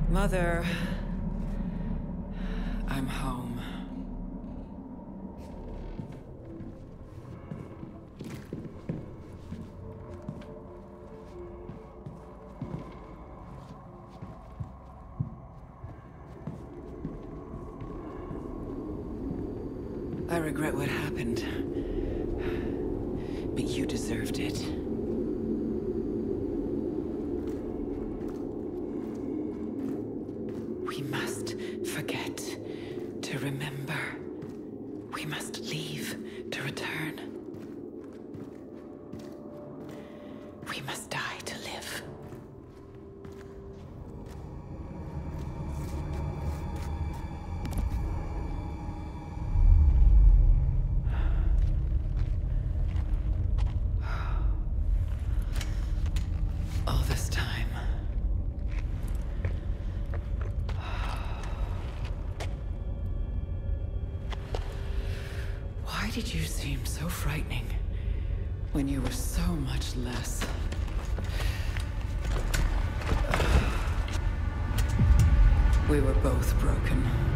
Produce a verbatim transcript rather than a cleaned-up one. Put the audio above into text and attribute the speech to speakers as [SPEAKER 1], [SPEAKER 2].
[SPEAKER 1] Mother, I'm home. I regret what happened, but you deserved it. We must forget to remember. We must leave to return. We must die to live. All this time. Why did you seem so frightening when you were so much less? We were both broken.